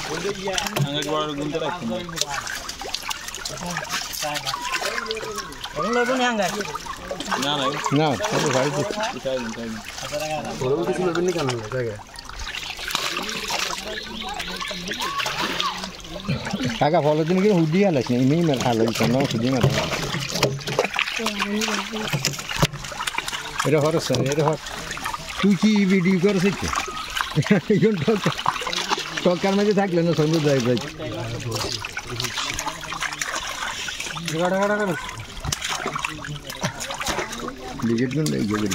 Angkat bawah gunter aja. Orang lebih nih angkat. Nah, itu baik. Kita. Orang itu lebih nih kan ya. Kakak follow din ki hudi alas ni ini mer halo kono hudi mer. Era horus era hor. তুই কি video করছিস এখন talker মাঝে থাকলে না সন্ধ্যা যাই ভাই বিকেট কোন এই গেল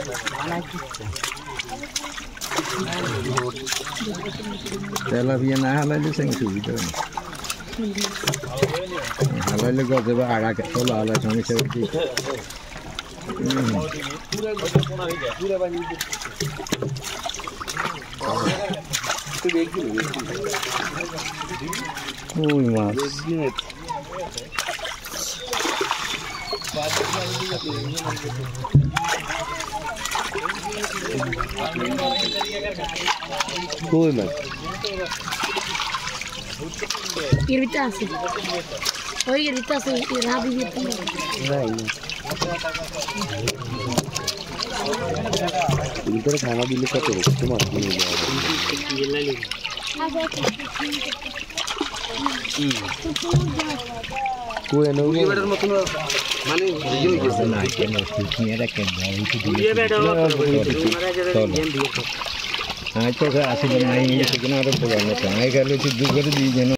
তেলাপিয়া না হালাইলে সঙ্গে সুবিধা না হালাইলে গজে বা আড়া তোলা হালাই সমস্যা হচ্ছে Uy, mas. Uy, mas. Irritasi. Oh, irritasi, irabi gitu. इधर खाना भी लिखा तो तुम्हारा नहीं कोई ना ये बेटर मत माने ये ना के ना कितनी है के ये बेटर हां तो ऐसे बनाएंगे कितना रो पुराना है कह लो तो दूर कर दी